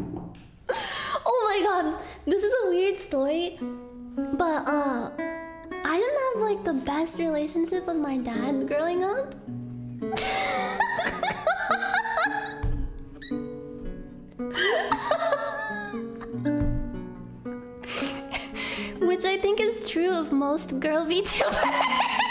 Oh my god, this is a weird story, but I didn't have like the best relationship with my dad growing up. Which I think is true of most girl VTubers.